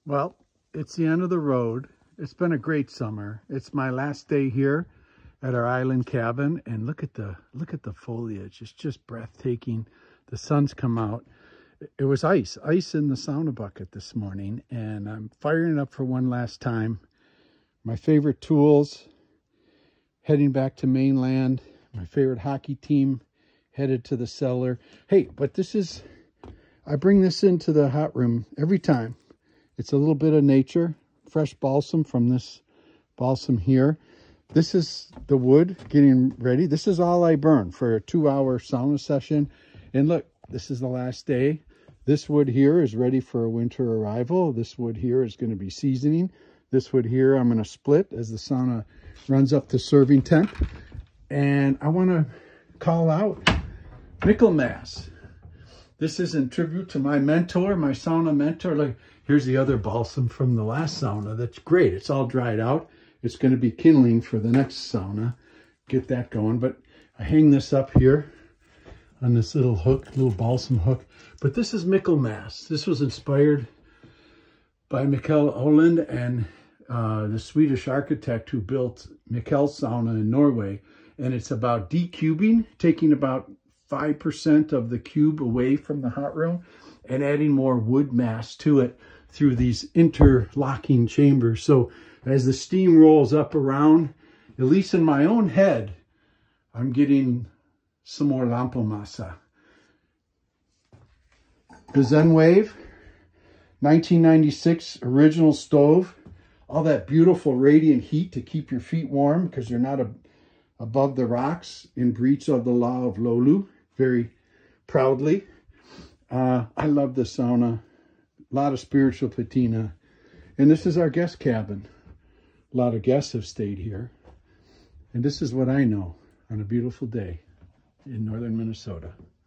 Well, it's the end of the road. It's been a great summer. It's my last day here at our island cabin, and look at the foliage. It's just breathtaking. The sun's come out. It was ice in the sauna bucket this morning, and I'm firing it up for one last time. My favorite tools, heading back to mainland. My favorite hockey team headed to the cellar. Hey, but I bring this into the hot room every time. It's a little bit of nature, fresh balsam from this balsam here. This is the wood getting ready. This is all I burn for a 2-hour sauna session. And look, this is the last day. This wood here is ready for a winter arrival. This wood here is going to be seasoning. This wood here I'm going to split as the sauna runs up to serving temp. And I want to call out Michaelmas. This is in tribute to my mentor, my sauna mentor. Like, here's the other balsam from the last sauna. That's great. It's all dried out. It's going to be kindling for the next sauna. Get that going. But I hang this up here on this little hook, little balsam hook. But this is Michaelmas. This was inspired by Mikkel Oland and the Swedish architect who built Mikkel Sauna in Norway. And it's about decubing, taking about 5% of the cube away from the hot room and adding more wood mass to it through these interlocking chambers. So as the steam rolls up around, at least in my own head, I'm getting some more Lämpömässa. The Zen Wave, 1996 original stove. All that beautiful radiant heat to keep your feet warm because you're not above the rocks in breach of the law of Lolu. Very proudly. I love the sauna. A lot of spiritual patina. And this is our guest cabin. A lot of guests have stayed here. And this is what I know on a beautiful day in northern Minnesota.